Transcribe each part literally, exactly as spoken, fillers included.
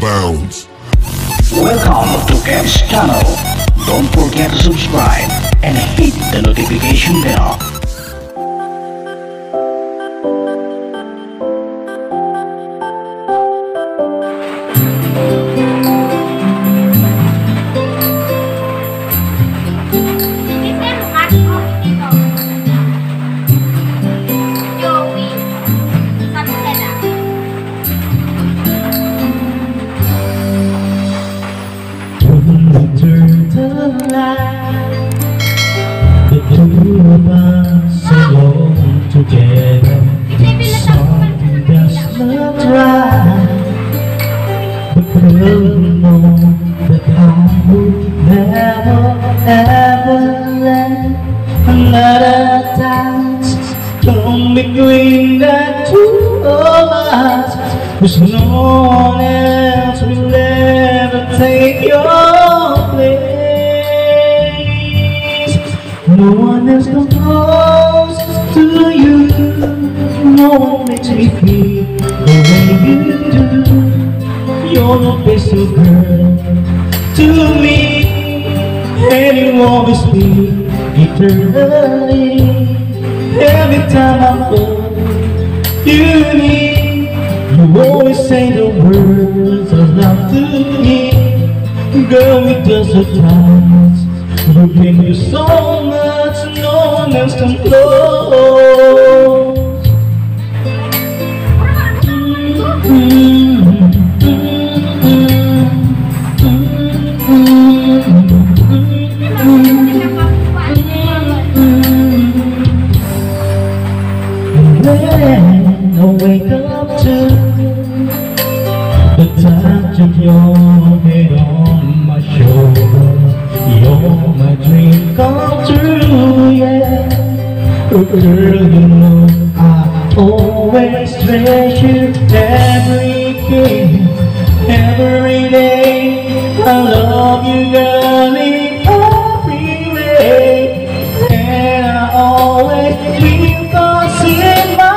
bounds. Welcome to Kev's channel. Don't forget to subscribe and hit the notification bell. Turn the light, the two of us alone together. Something does not right, but we'll know that I would never ever let another dance come between the two of us. There's no one else will ever take your place. No one else comes close to you. No one makes me feel the way you do. You're the best of girl to me, and you always be eternally. Every time I fall, you need. You always say the words of love to me. Girl, it does the times. You give me so much, no one else can close. When I wake up to the touch of your head on my shoulder, you're my dream come true, yeah. Girl, you know I always treasure everything, every day. I love you, girl, in every way, and I always feel cause in my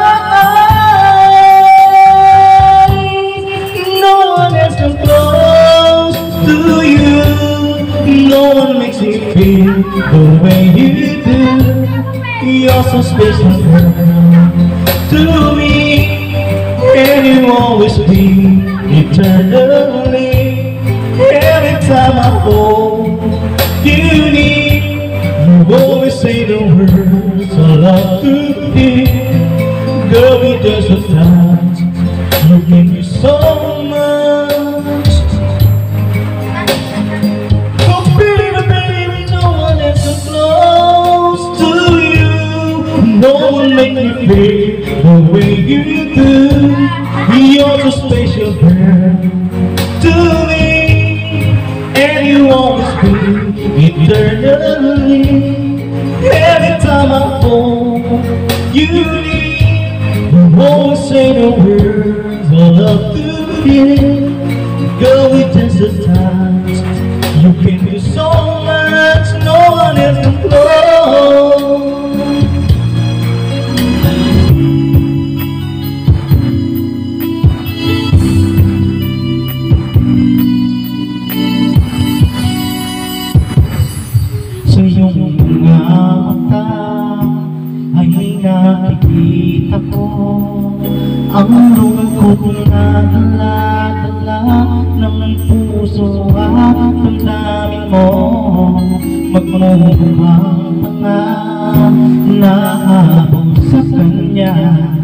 feel the way you do. You're so special to me, and you always be eternally. Every time I hold you need, you always say the words I love to hear. Girl, it does the times. You give me so much. No one make me feel the way you do. You're so special, girl, to me, and you always be eternally. Every time I fall, you need. You always say the words I love to hear. Girl, we just the times. You can do so much, no one else can close. Sa iyong mga mata ay nakikita ko ang lungkot na dala-dala ng puso at damdamin mo. Magmumukhang mga nahabol sa kanya.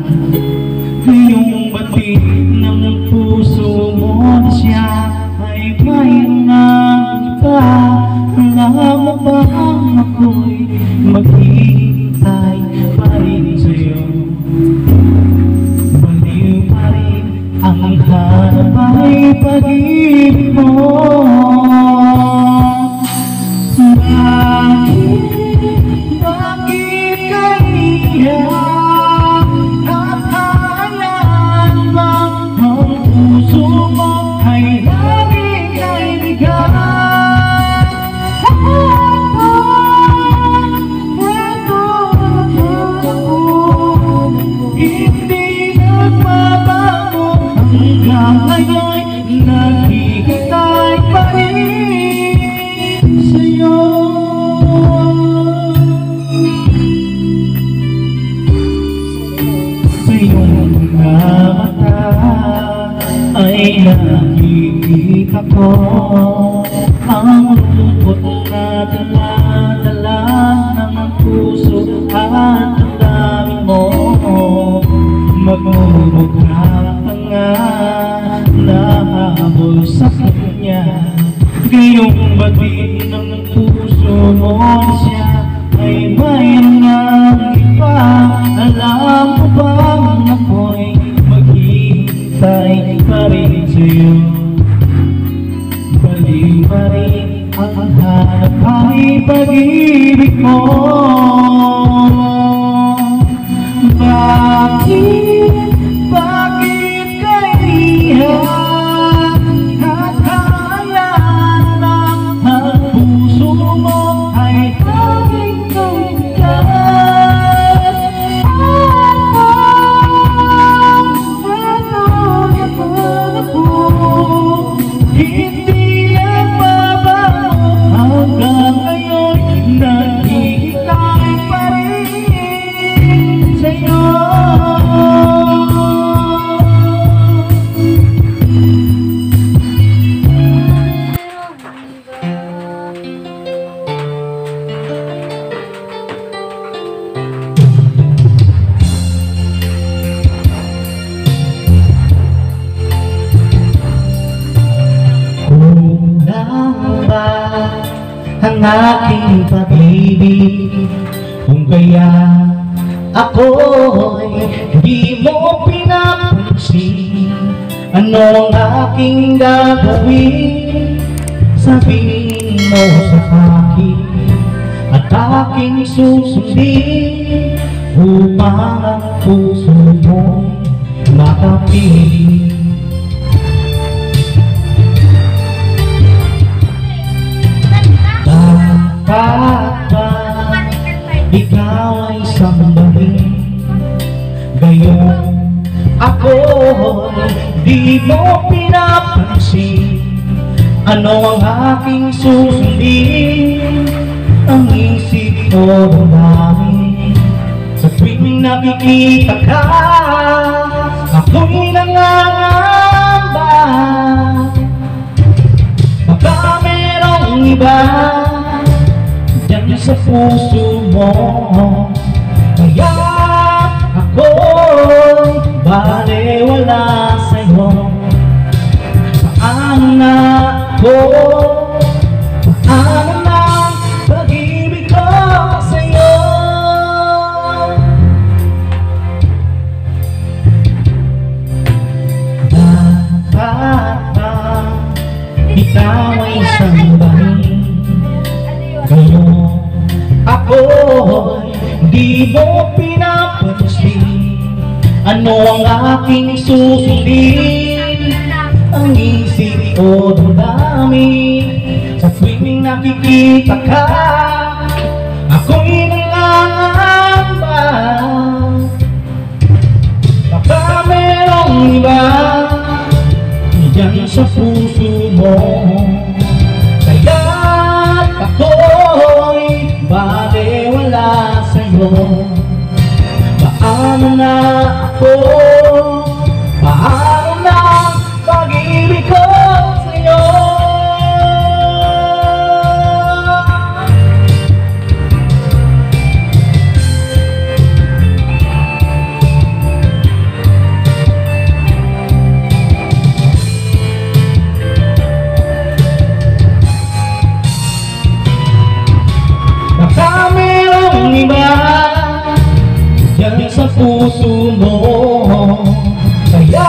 Yung batid ng puso mo na siya ay mayroon ng iba. Alam mo ba ako'y maghihintay pa rin sa'yo? Baliw pa rin ang hanap ay pag-ibig mo. Bakit, bakit kaya at hayaan bang ang puso mo ay laging kaibigan? Hindi nagbabago hanggang ngayon. mga mata ay nakikita ko ang lungkot na dala-dala ng puso at damdamin mo. Magmumukha ka nga nahabol sa kanya, gayong batid ng puso mo siya ay mayroon ngang iba. Alam ko bang ako'y maghihintay pa rin sa'yo? Baliw pa rin ang hanap ay pag-ibig mo. Bakit, bakit kaibigan at hayaan lang ang puso mo ay tanging kaibigan? Hindi nagbabago hanggang ngayon, naghihintay pa rin sa'yo. Ang aking pag-ibig, kung kaya ako'y di mo pinapansin, ano ang aking gagawin? Sabihin mo sa akin at aking susundin upang ang puso mo'y makapiling. Dapat ba ikaw ay sambahin, gayong ako di mo pinapansin? Ano ang aking susundin? Ang isip ko namin sa tuwing nakikita ka, ako'y nangangamba baka merong iba sa puso mo, kaya ako'y baliwala sa'yo. Paano na ako, paano na pag-ibig ko sa'yo? Dapat ba ikaw ay sambahin, gayong ako'y di mo pinapansin? Ano ang aking susundin? Ang isip ko dumami sa tuwing nakikita ka, ako'y nangangamba baka merong iba diyan sa puso mo, kaya ako'y baliwala sa'yo. Paano na ako, paano na pag-ibig ko sa'yo? Baka merong iba diyan sa puso mo, kaya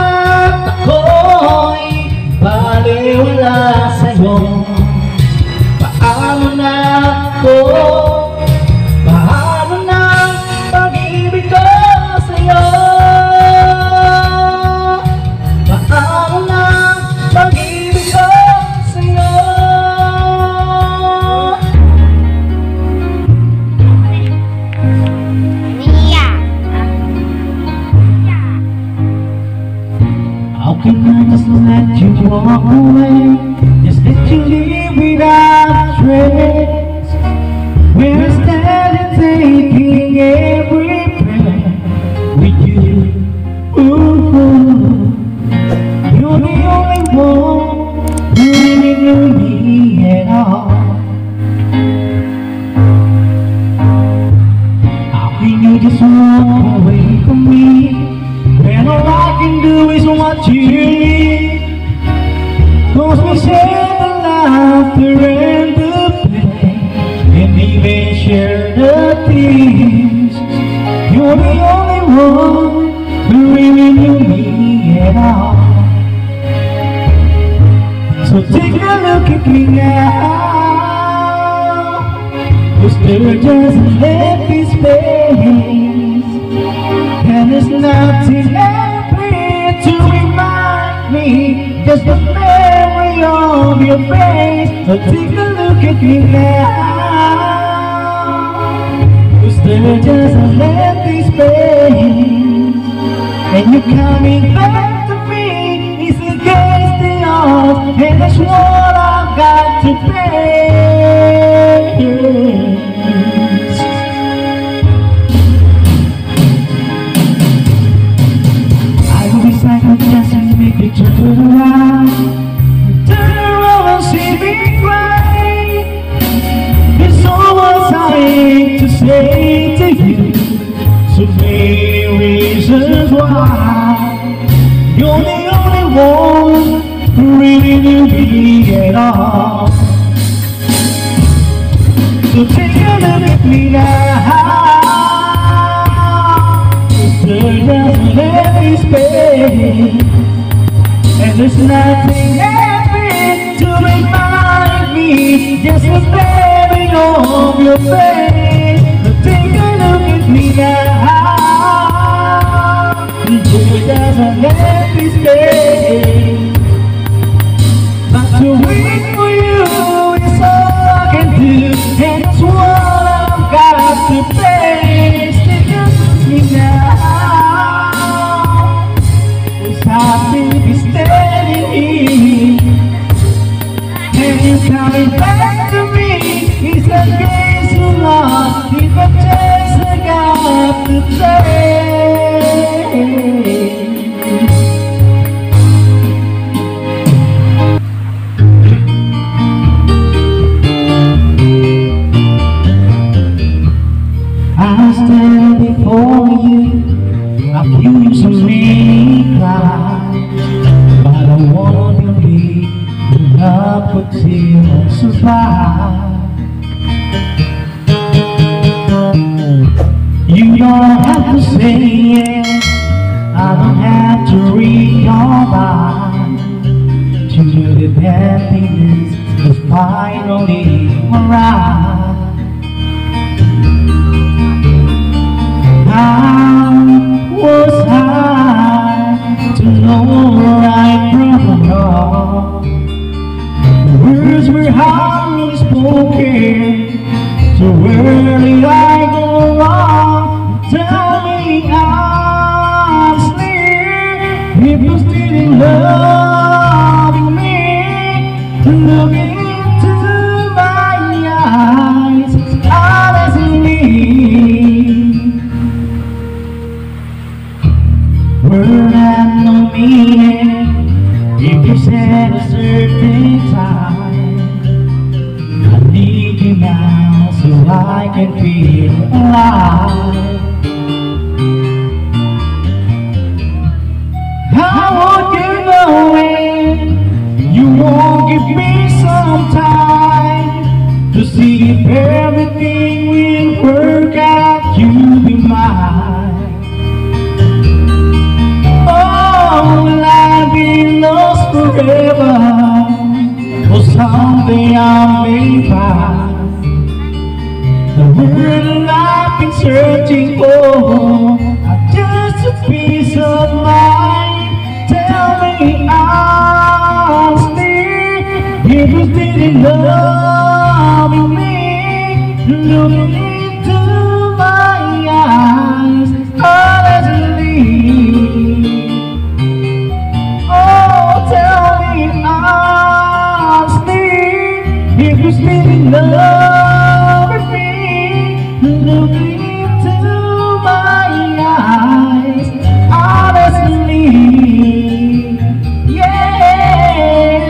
ako'y baliwala sa'yo. Paano na ako, paano na pag-ibig ko sa'yo? Paano na pag-ibig ko sa'yo? How can I just let you walk away, just let you leave without trace? We're standing taking every breath with you. Ooh. can do is what you need. Cause we share the laughter and the pain, and even share the tears. You're the only one who really knew me at all. So take a look at me now, cause there's just an empty space, and there's nothing left to remind me, just the memory of your face. So take a look at me now, cause there's just an empty space, and you're coming back to me. It's against the odds, and that's what I've got to face. I will be silent just to make you turn around, turn around and see me cry. There's so much I hate to say to you, so many reasons why. You're the only one who really knew me at all. So take a look at me now, there's just an empty space, and there's nothing left to remind me, just the memory of your face. So take a look at me now, there's an empty space, but to wait for you is all I can do, and it's what I've got to face. Take a look at me now, cause I will be standing here, and you're coming back to me. It's a case of lost, it's a chance I got to take. I stand before you, accuse me, cry, but I wanna believe the love would still survive. You don't have to say it, I don't have to read your mind. To the emptiness is finally arrived. How was I to know right from wrong? The words were hardly spoken, so where did I go wrong? Tell me honestly, if you're still in love with me. Look into my eyes honestly. Word had no meaning if you said a certain time. I need you now so I can feel alive. How would you know it? You won't give me some time to see if everything will work out. You'll be mine. Will I be lost forever, or someday I may find the word I've been searching for, just a peace of mind. Tell me honestly, if you still in love with me. Look into my eyes honestly. If you're still in love with me, look into my eyes honestly. Yeah.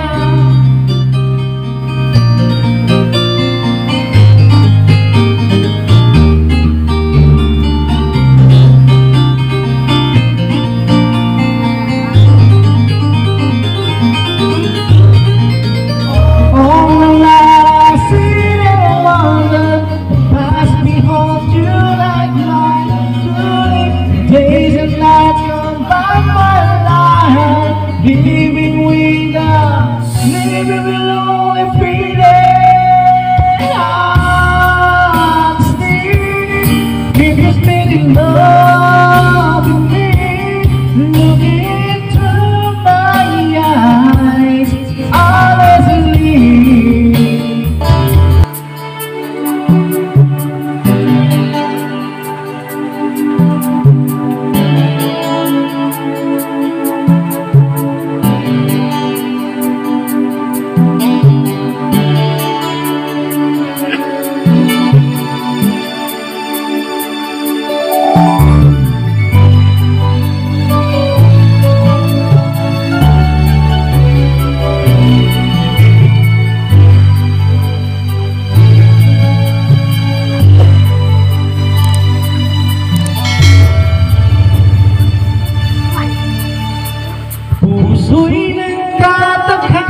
Puso'y nagtataka,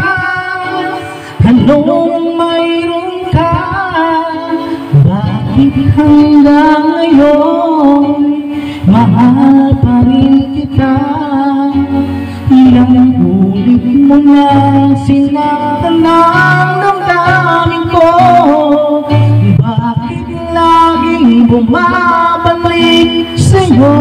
anong mayroon ka? Bakit hanggang ngayon mahal pa rin kita? Ilang ulit mo nang sinaktan ang damdamin ko. Bakit laging bumabalik sa'yo?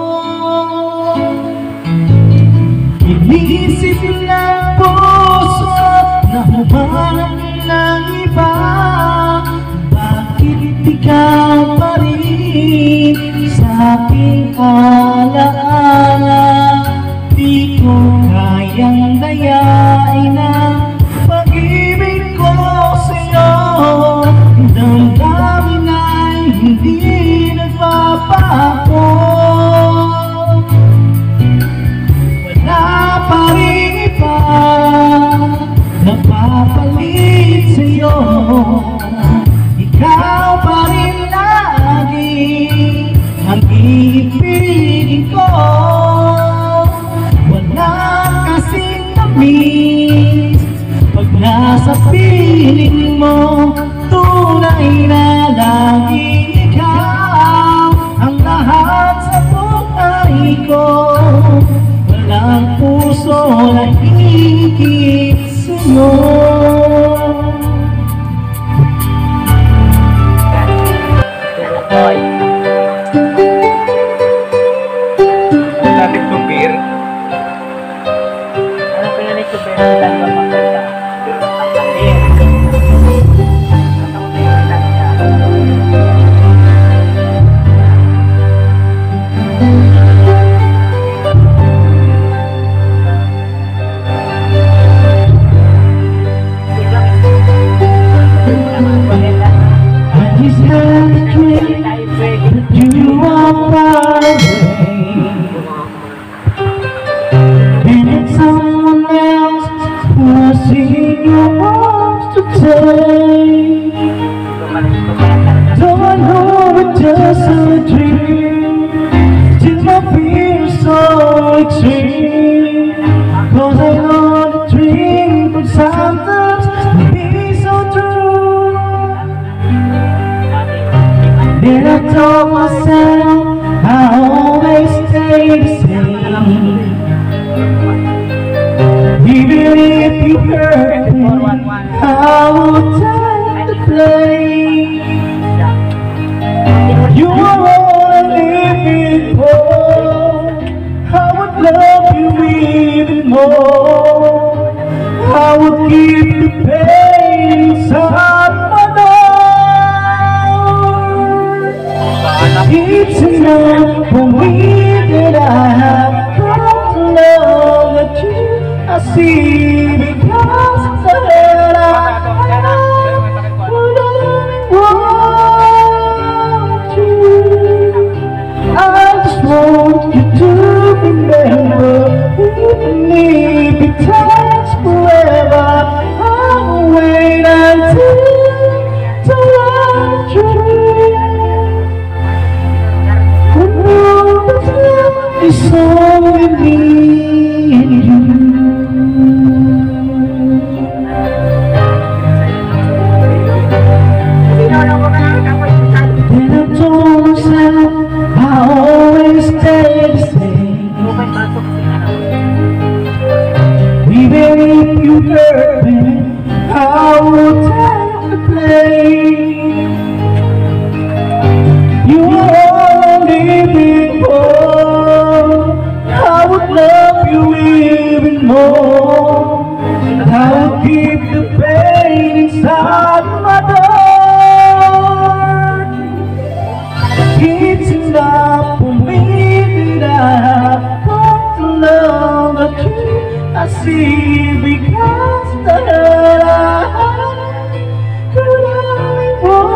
Inisip ng puso na humanap ng iba. Bakit ikaw pa rin sa aking alaala? Di ko kayang dayain ang pag-ibig ko sa'yo. Damdamin ay hindi nagpapago. Wala pa rin iba napapalit sa'yo. Ikaw pa rin lagi ang iibigin ko. Pag nasa piling mo, tunay na lagi ikaw ang lahat sa buhay ko. Walang puso na higit sa'yo. Natin tupir. You are far away, and it's someone else who I see your arms today. Though I know it's just a dream, still my fear is so extreme. Cause I know the dream could sometimes be so true. Then I told myself I always stay the same. Even if you hurt me, I will take the blame. You are all I'm living for. I would love you even more. I would keep the pain inside my door. It's enough for me that I have got to love that you I see, because the hell I would only want you. I just want you to remember, even if it takes forever, I'll wait until the right dream. It's only me and you. Then I told myself I always stay the same. Even if you hurt me, I will take the blame. You are all I'm living for. I would love you even more. I would keep the pain inside my heart. It's enough for me that I have got to love that you I see, because the hell I could only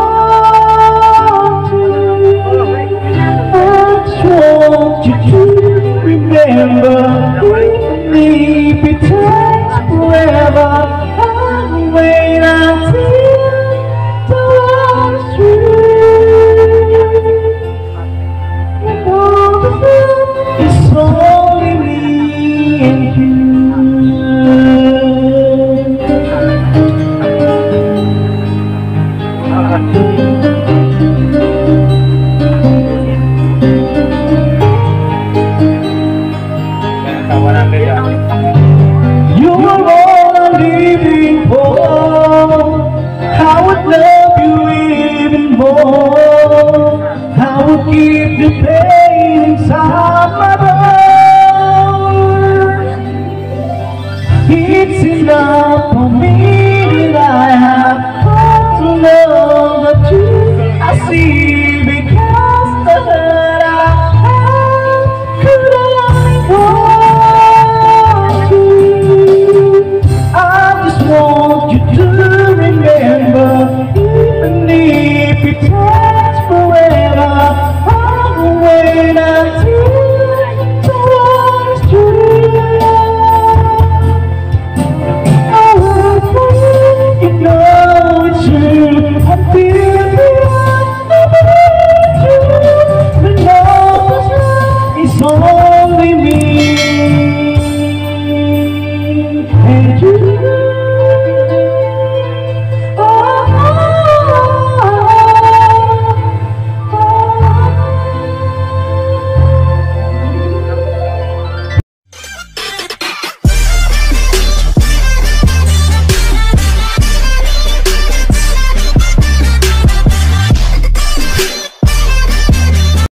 want you. I just want you to remember, even if it takes forever, I'll wait until the last dream. And all the love is only me and you. You are all I'm living for. I would love you even more. I would keep the pain inside my bones. It's enough for me.